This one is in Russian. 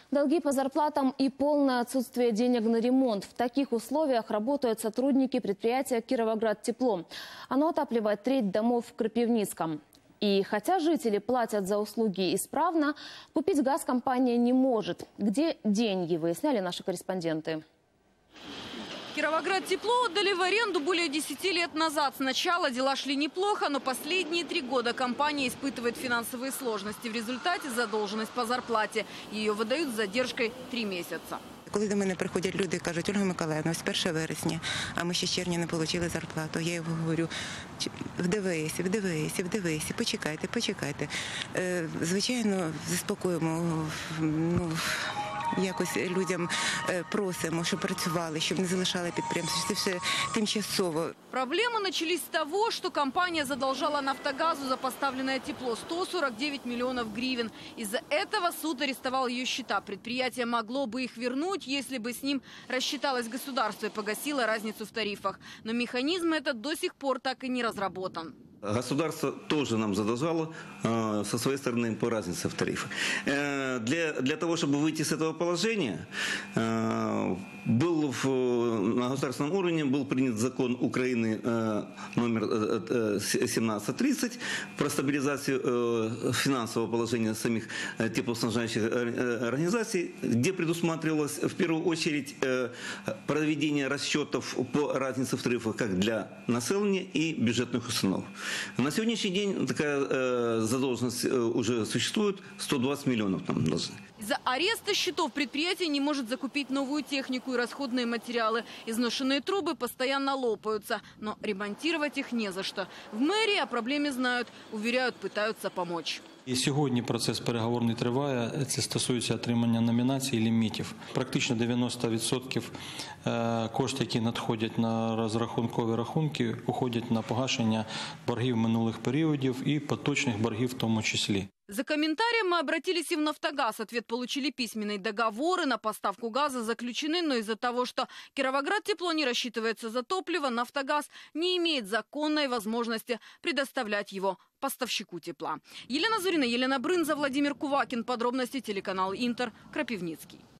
Долги по зарплатам и полное отсутствие денег на ремонт. В таких условиях работают сотрудники предприятия «Кировоградтепло». Оно отапливает треть домов в Крапивницком. И хотя жители платят за услуги исправно, купить газ компания не может. Где деньги, выясняли наши корреспонденты. Кировоградтепло отдали в аренду более 10 лет назад. Сначала дела шли неплохо, но последние 3 года компания испытывает финансовые сложности. В результате задолженность по зарплате. Ее выдают с задержкой 3 месяца. Коли до мене приходять люди і кажуть: Ольга Миколаївна, ось 1 вересня, а ми ще з червня не отримали зарплату. Я їм говорю: вдивися, почекайте. Звичайно, заспокоїмо, якось людям просимо, щоб працювали, щоб не залишали підприємство. Це все тимчасово. Проблемы начались с того, что компания задолжала «Нафтогазу» за поставленное тепло 149 миллионов гривен. Из-за этого суд арестовал ее счета. Предприятие могло бы их вернуть, если бы с ним рассчиталось государство и погасило разницу в тарифах. Но механизм этот до сих пор так и не разработан. Государство тоже нам задолжало со своей стороны по разнице в тарифах. Для того, чтобы выйти с этого положения, на государственном уровне был принят закон Украины номер 1730 про стабилизацию финансового положения самих теплоснабжающих организаций, где предусматривалось в первую очередь проведение расчетов по разнице в тарифах как для населения и бюджетных установ. На сегодняшний день такая задолженность уже существует, 120 миллионов нам должны. Из-за ареста счетов предприятие не может закупить новую технику и расходные материалы. Изношенные трубы постоянно лопаются, но ремонтировать их не за что. В мэрии о проблеме знают, уверяют, пытаются помочь. І сьогодні процес переговорний триває. Це стосується отримання номінацій і лімітів. Практично 90% коштів, які надходять на розрахункові рахунки, уходять на погашення боргів минулих періодів і поточних боргів в тому числі. За комментарием мы обратились и в «Нафтогаз». Ответ получили письменный. Договоры на поставку газа заключены, но из-за того, что Кировоградтепло не рассчитывается за топливо, «Нафтогаз» не имеет законной возможности предоставлять его поставщику тепла. Елена Зорина, Елена Брынза, Владимир Кувакин. Подробности телеканал Интер, Крапивницкий.